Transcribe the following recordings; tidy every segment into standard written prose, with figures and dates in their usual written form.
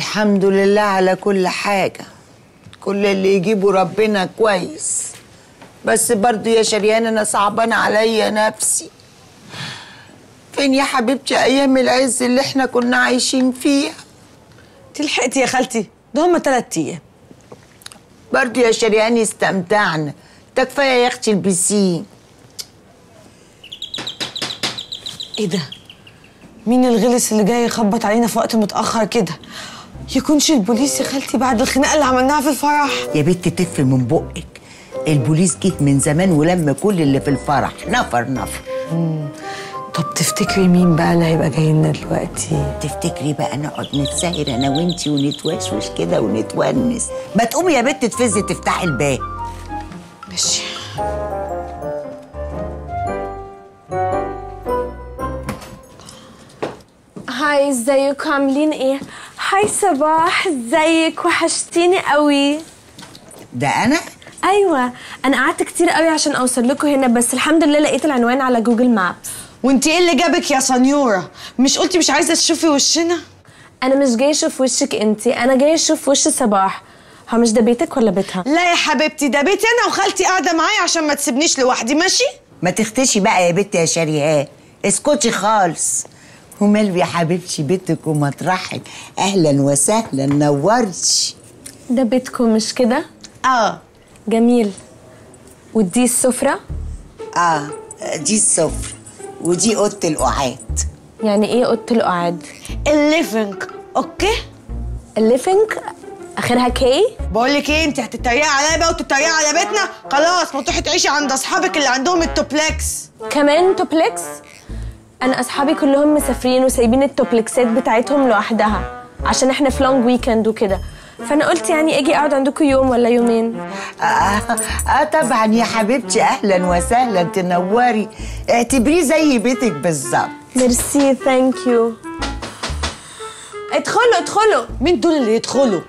الحمد لله على كل حاجة. كل اللي يجيبه ربنا كويس. بس برضو يا شريان أنا صعبان عليا نفسي. فين يا حبيبتي أيام العز اللي احنا كنا عايشين فيها؟ تلحقتي يا خالتي؟ ده هما 3 أيام. برضو يا شريان استمتعنا. ده كفاية يا أختي البسين. إيه ده؟ مين الغلس اللي جاي يخبط علينا في وقت متأخر كده؟ يكونش البوليس يا خالتي بعد الخناقة اللي عملناها في الفرح؟ يا بنت تف من بقك. البوليس جه من زمان ولم كل اللي في الفرح نفر. طب تفتكري مين بقى اللي هيبقى جاي لنا دلوقتي؟ تفتكري بقى نقعد نتساهر انا وانتي ونتوشوش كده ونتونس؟ ما تقومي يا بنت تفزي تفتحي الباب. ماشي. هاي ازيكم عاملين ايه؟ هاي صباح ازيك وحشتيني قوي. ده انا؟ ايوه انا قعدت كتير قوي عشان اوصل لكم هنا بس الحمد لله لقيت العنوان على جوجل مابس. وانت ايه اللي جابك يا سنيوره؟ مش قلتي مش عايزه تشوفي وشنا؟ انا مش جايه اشوف وشك انتي، انا جايه اشوف وش صباح. هو مش ده بيتك ولا بيتها؟ لا يا حبيبتي ده بيتي انا وخالتي قاعده معايا عشان ما تسيبنيش لوحدي. ماشي؟ ما تختشي بقى يا بنت يا شريهان. اسكتي خالص. ومال يا حبيبتي بيتك ومطرحك. اهلا وسهلا نورتي. ده بيتكم مش كده؟ جميل. ودي السفره؟ دي السفره ودي اوضه القعاد. يعني ايه اوضه القعاد؟ الليفنج. اوكي. الليفنج اخرها كي؟ بقول لك ايه، انت هتتريقي عليا بقى وتتريقي على بيتنا؟ خلاص ما تروحي تعيشي عند اصحابك اللي عندهم التوبلكس. كمان توبلكس؟ انا اصحابي كلهم مسافرين وسايبين التوبلكسات بتاعتهم لوحدها عشان احنا في لونج ويكند وكده، فانا قلت يعني اجي اقعد عندكم يوم ولا يومين. طبعا يا حبيبتي اهلا وسهلا تنوري. اعتبريه زي بيتك بالظبط. ميرسي ثانك يو. ادخلوا ادخلوا. مين دول اللي يدخلوا؟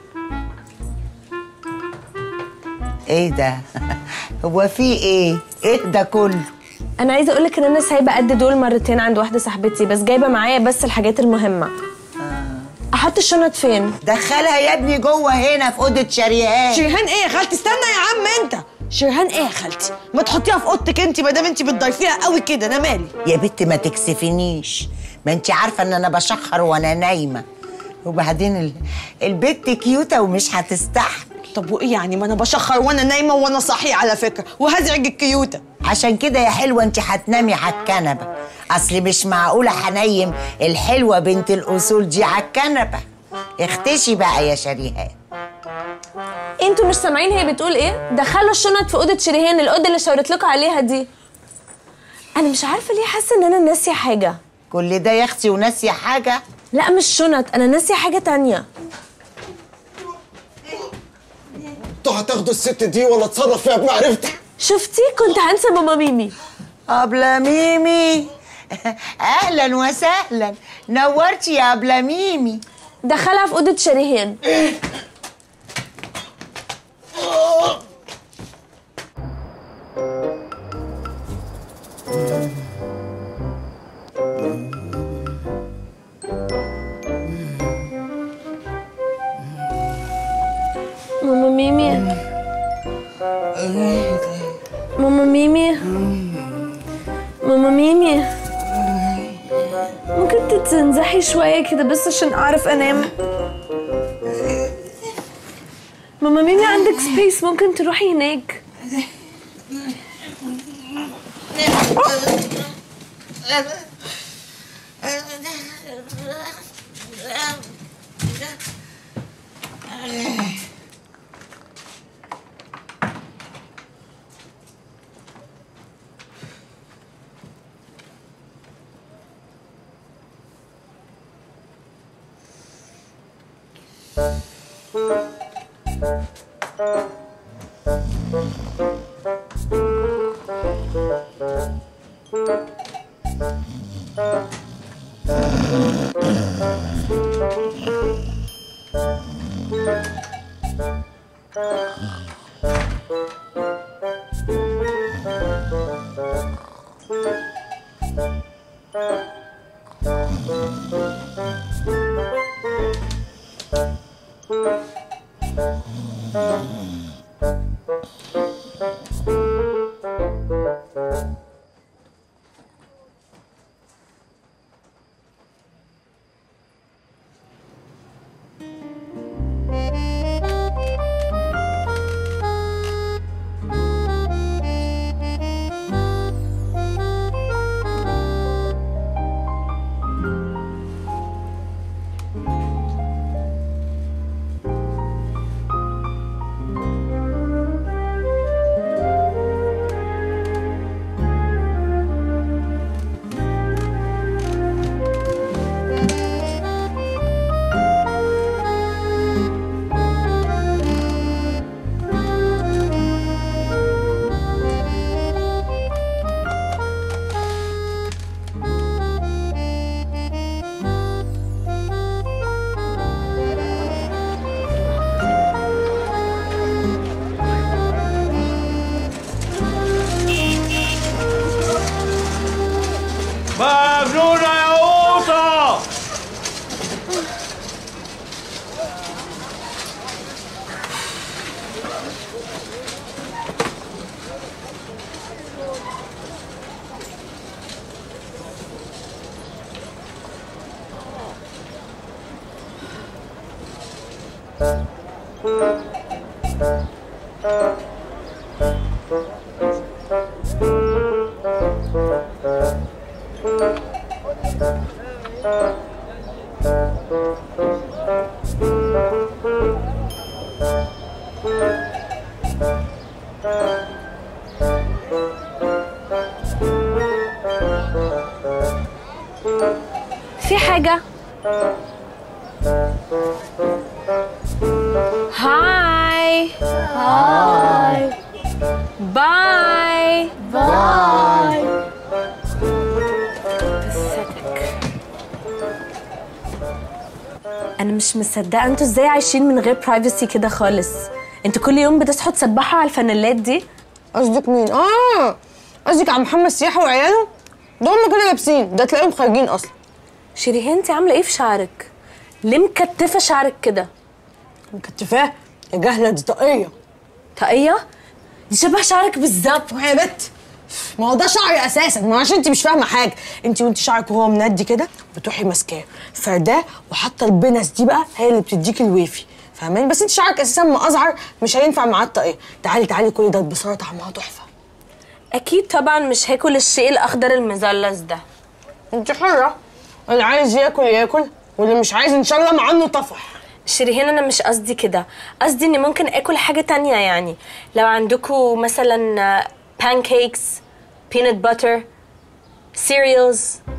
ايه ده؟ هو في ايه ده كله؟ انا عايزه اقولك ان انا سايبه قد دول مرتين عند واحده صاحبتي، بس جايبه معايا بس الحاجات المهمه. احط الشنط فين؟ دخلها يا ابني جوه هنا في اوضه شريهان. شريهان ايه يا خالتي؟ استنى يا عم انت. شريهان ايه يا خالتي؟ ما تحطيها في اوضتك انت ما دام انت بتضيفيها قوي كده. انا مالي يا بنت ما تكسفنيش. ما انت عارفه ان انا بشخر وانا نايمه. وبعدين البت كيوته ومش هتستحمل. طب وايه يعني؟ ما انا بشخر وانا نايمه وانا صاحيه على فكره وهزعج الكيوته. عشان كده يا حلوه انت هتنامي على الكنبه. اصل مش معقوله هنيم الحلوه بنت الاصول دي على الكنبه. اختشي بقى يا شريهان. انتوا مش سامعين هي بتقول ايه؟ دخلوا الشنط في اوضه شريهان، الاوضه اللي شاورت لكم عليها دي. انا مش عارفه ليه حاسه ان انا ناسيه حاجه. كل ده يا اختي وناسيه حاجه؟ لا مش شنط، انا ناسيه حاجه تانية. انتوا هتاخدوا الست دي ولا اتصرف فيها بمعرفتي؟ شفتي؟ كنت هنسى ماما ميمي. أبلة ميمي أهلا وسهلا نورتي يا أبلة ميمي. دخلها في أوضة شريهان. ماما ميمي ماما ميمي ماما ميمي ممكن تتنزحي شوية كده بس عشان أعرف أنام؟ ماما ميمي عندك سبيس ممكن تروحي هناك. مجنونة يا قوطة! في حاجة؟ هاي هاي باي باي. أنا مش مصدقة انتوا ازاي عايشين من غير برايفسي كده خالص. انتوا كل يوم بتصحوا تسبحوا على الفانيلات دي؟ قصدك مين؟ قصدك على محمد سياحة وعياله؟ ده هم كده لابسين، ده تلاقيهم خارجين اصلا. شيريهان انت عاملة ايه في شعرك؟ ليه مكتفة شعرك كده؟ مكتفاه؟ يا جهلة دي طاقية. طاقية؟ دي شبه شعرك بالظبط. يا بت، ما هو ده شعري اساسا، ما عشان انت مش فاهمه حاجه. انت شعرك وهو مندي كده بتروحي ماسكاه فرداه وحاطه البنس دي بقى هي اللي بتديكي الويفي، فاهماني؟ بس انت شعرك اساسا مقزعر مش هينفع معاه الطاقيه. تعالي كل ده بصراحه طعمها تحفه. اكيد طبعا مش هاكل الشيء الاخضر المزلز ده. انت حره، اللي عايز ياكل واللي مش عايز ان شاء الله مع انه طفح. شيريهان انا مش قصدي كده، قصدي اني ممكن اكل حاجه تانية. يعني لو عندكم مثلا pancakes peanut butter cereals.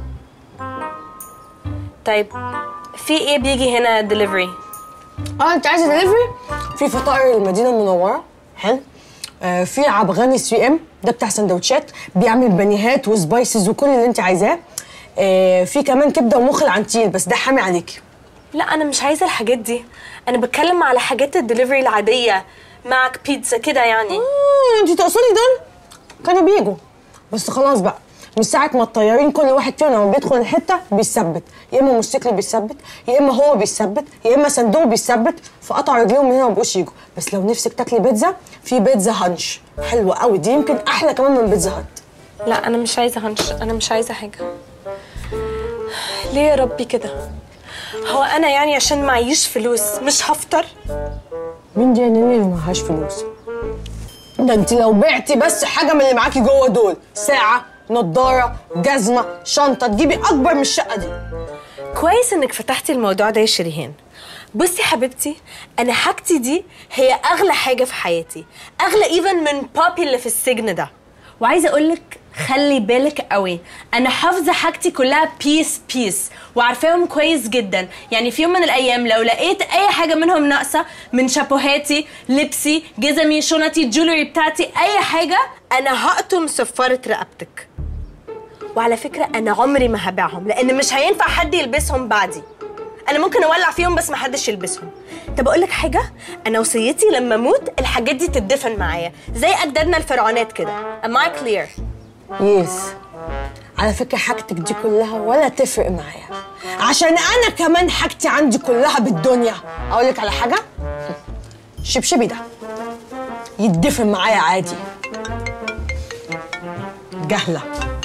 طيب في ايه بيجي هنا delivery؟ انت عايزه دليفري؟ في فطائر المدينه المنوره، حلو. في عبغاني 3M ده بتاع سندوتشات، بيعمل بانيهات وسبايسز وكل اللي انت عايزاه. في كمان كبده ومخ العنتيل بس ده حامي عليكي. لا انا مش عايزه الحاجات دي، انا بتكلم على حاجات الدليفري العاديه، معك بيتزا كده يعني. انت تقصدي دول كانوا بيجوا بس خلاص بقى، من ساعه ما الطيارين كل واحد فيهم لما بيدخل الحته بيثبت، يا اما موتوسيكل بيثبت، يا اما هو بيثبت، يا اما صندوق بيثبت، فقطعوا رجليهم من هنا ما بقوش يجوا. بس لو نفسك تاكلي بيتزا، في بيتزا هانش حلوه قوي، دي يمكن احلى كمان من بيتزا هات. لا انا مش عايزه هانش، انا مش عايزه حاجه. ليه يا ربي كده؟ هو انا يعني عشان معيش فلوس مش هفطر؟ مين دي يا نيني اللي معهاش فلوس؟ ده انت لو بعتي بس حاجه من اللي معاكي جوه دول، ساعه، نضاره، جزمه، شنطه، تجيبي اكبر من الشقه دي. كويس انك فتحتي الموضوع ده يا شيريهان. بصي حبيبتي، انا حاجتي دي هي اغلى حاجه في حياتي، اغلى ايفن من بابي اللي في السجن ده. وعايزه اقولك خلي بالك قوي، انا حافظه حاجتي كلها بيس وعارفاهم كويس جدا. يعني في يوم من الايام لو لقيت اي حاجه منهم ناقصه، من شابوهاتي، لبسي، جزمي، شنطي، الجولري بتاعتي، اي حاجه، انا هقطم صفاره رقبتك. وعلى فكره انا عمري ما هبيعهم، لان مش هينفع حد يلبسهم بعدي. انا ممكن اولع فيهم بس ما حدش يلبسهم. طب اقول لك حاجه، انا وصيتي لما اموت الحاجات دي تدفن معايا زي اجدادنا الفرعونات كده. Am I clear؟ يس. على فكره حاجتك دي كلها ولا تفرق معايا، عشان انا كمان حاجتي عندي كلها بالدنيا. اقول لك على حاجه، شبشبي ده يتدفن معايا عادي. جهله.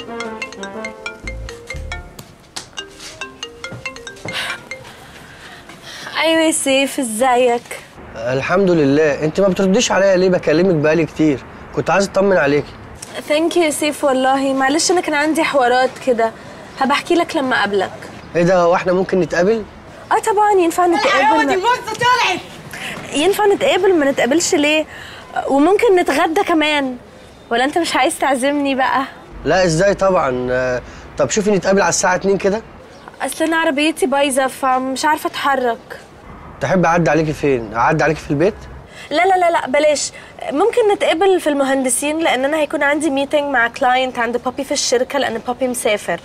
ايوه يا سيف، ازيك؟ الحمد لله. انت ما بترديش عليا ليه؟ بكلمك بقالي كتير، كنت عايز اطمن عليكي. ثانك يو يا سيف، والله معلش انا كان عندي حوارات كده، هبقى احكي لك لما اقابلك. ايه ده، هو احنا ممكن نتقابل؟ اه طبعا ينفع نتقابل. دي البوزه طلعت. ينفع نتقابل، ما نتقابلش ليه؟ وممكن نتغدى كمان، ولا انت مش عايز تعزمني بقى؟ لا ازاي طبعا. طب شوفي نتقابل على الساعه 2 كده. اصل انا عربيتي بايظه فمش عارفه اتحرك. تحب اعدي عليكي فين؟ اعدي عليكي في البيت؟ لا لا لا لا بلاش، ممكن نتقابل في المهندسين، لان انا هيكون عندي ميتنج مع كلاينت عند بابي في الشركه، لان بابي مسافر.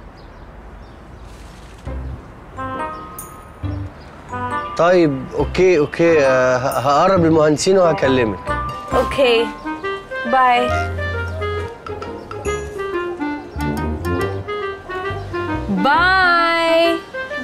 طيب اوكي. هقرب المهندسين وهكلمك. اوكي باي. باي.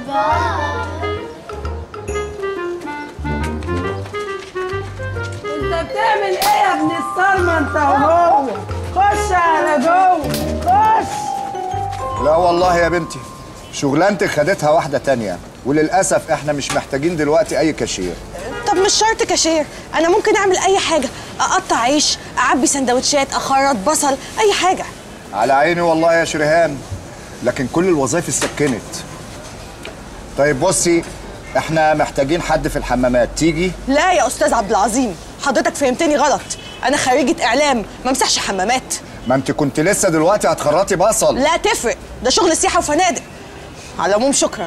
انت بتعمل ايه يا ابن الصرمه انت وهو؟ خش على جوه، خش. لا والله يا بنتي، شغلانتك خدتها واحدة تانية، وللأسف احنا مش محتاجين دلوقتي أي كاشير. طب مش شرط كاشير، انا ممكن اعمل اي حاجه، اقطع عيش، اعبي سندوتشات، اخرط بصل، اي حاجه. على عيني والله يا شريهان، لكن كل الوظائف اتسكنت. طيب بصي، احنا محتاجين حد في الحمامات، تيجي؟ لا يا استاذ عبد العظيم، حضرتك فهمتني غلط، انا خريجه اعلام ما امسحش حمامات. ما انت كنت لسه دلوقتي هتخرطي بصل. لا تفرق، ده شغل سياحه وفنادق. على العموم شكرا.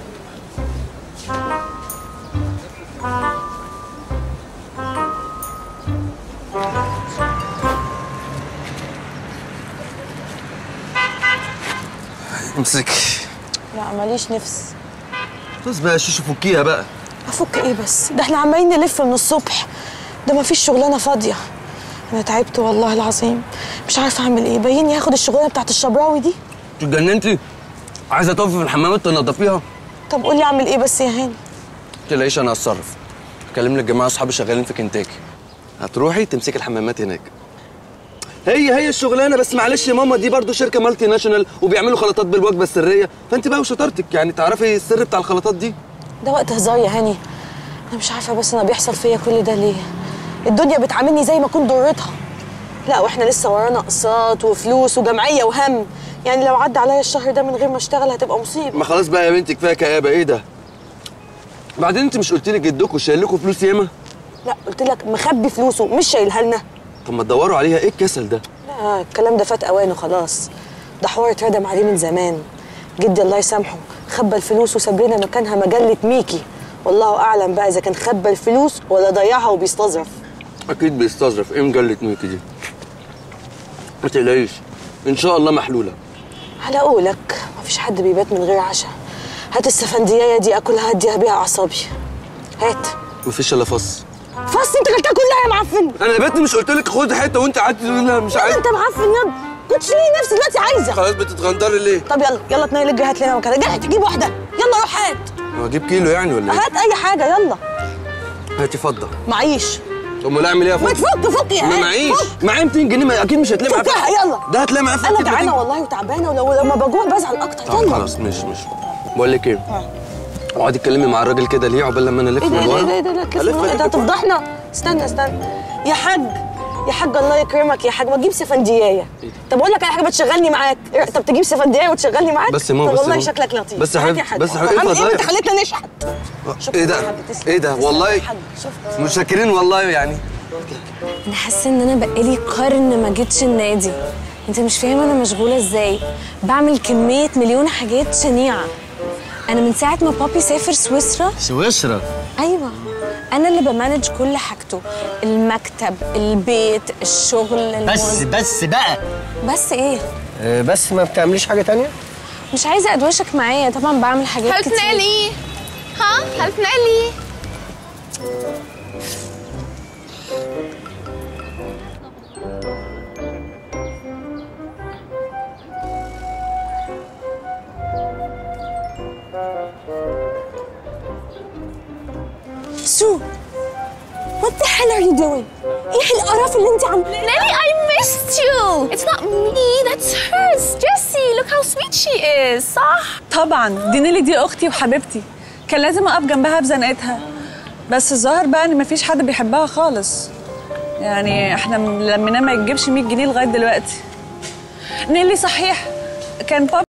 امسك. لا ماليش نفس. بس بقى شوشو فكيها بقى. افك ايه بس؟ ده احنا عمالين نلف من الصبح، ده مفيش شغلانه فاضيه. انا تعبت والله العظيم، مش عارفه اعمل ايه. بايني هاخد الشغلانه بتاعت الشبراوي دي. اتجننتي؟ عايزه تقفي في الحمامات تنضفيها؟ طب قولي اعمل ايه بس يا هاني. متقلقيش انا هتصرف. هكلم لك جماعه اصحابي شغالين في كنتاكي، هتروحي تمسكي الحمامات هناك. هي الشغلانه، بس معلش يا ماما دي برضو شركه مالتي ناشونال وبيعملوا خلطات بالوجبه السريه، فانت بقى وشطارتك يعني تعرفي السر بتاع الخلطات دي. ده وقت هزار يا هاني، انا مش عارفه بس انا بيحصل فيا كل ده ليه؟ الدنيا بتعاملني زي ما كنت ضرتها. لا واحنا لسه ورانا اقساط وفلوس وجمعيه وهم، يعني لو عدى عليا الشهر ده من غير ما اشتغل هتبقى مصيبه. ما خلاص بقى يا بنتي كفايه كآبه، ايه ده؟ بعدين انت مش قلت لي جدكم شايل لكم فلوس ياما؟ لا قلت لك مخبي فلوسه مش شايلها لنا. طب ما تدوروا عليها، ايه الكسل ده؟ لا الكلام ده فات اوانه خلاص، ده حوار اتردم عليه من زمان. جدي الله يسامحه خبى الفلوس وساب لنا مكانها مجله ميكي، والله اعلم بقى اذا كان خبى الفلوس ولا ضيعها وبيستظرف. اكيد بيستظرف، ايه مجله ميكي دي؟ ما تقلقيش ان شاء الله محلوله. على قولك مفيش حد بيبات من غير عشاء. هات السفندية دي اكلها هديها بيها اعصابي. هات. مفيش الا فص. فص انت كلتها كلها يا معفن. انا يا بنتي مش قلت لك خد حته وانت قعدت تقول لا مش عايز؟ انت معفن ياض، كنت لي نفسي دلوقتي عايزه. خلاص بتتغندري ليه؟ طب يلا اتنيل اجري هات لنا مكانها، جاي تجيب واحده، يلا روح هات. اجيب كيلو يعني ولا ايه؟ هات اي حاجه يلا. هاتي فضه. معيش. امال اعمل ايه يا ما فضه؟ تفك يا ما معيش، معايا 200 جنيه ما اكيد مش هتلاقي معايا. فكها يلا. ده هتلاقي معايا انا جعانه والله وتعبانه، ولو لما بجوع بزعل اكتر. طب يلا خلاص مش بقول لك ايه؟ اقعدي اتكلمي مع الراجل كده ليه عقبال لما انا الف من ورا؟ ايه ده انت هتفضحنا. استنى يا حاج، يا حاج الله يكرمك يا حاج، ما تجيب سفنديايه. طب اقول لك على حاجه، ما تشغلني معاك. طب تجيب سفنديايه وتشغلني معاك. بس يا ماما طب بس والله شكلك لطيف. بس يا حبيبتي بس يا حبيبتي ايه انت خليتنا نشحت. ايه ده؟ ايه ده والله متشكرين والله يعني. انا حاسه ان انا بقالي قرن ما جيتش النادي. انت مش فاهم انا مشغوله ازاي، بعمل كميه مليون حاجات شنيعه. انا من ساعه ما بابي سافر سويسرا. ايوه انا اللي بمانج كل حاجته، المكتب، البيت، الشغل، بس بقى. بس ايه؟ بس ما بتعمليش حاجه تانية؟ مش عايزه ادوشك معايا، طبعا بعمل حاجات كتير. هتنقلي هتنقلي. سو what the hell are you doing؟ ايه القرف اللي انت عاملاه؟ Nelly, I missed you. It's not me, that's hers. Jessie, look how sweet she is. صح؟ طبعا دي نيلي دي اختي وحبيبتي، كان لازم اقف جنبها في زنقتها، بس الظاهر بقى ان مفيش حد بيحبها خالص. يعني احنا لميناه ما يجيبش 100 جنيه لغايه دلوقتي. نيلي صحيح كان بابا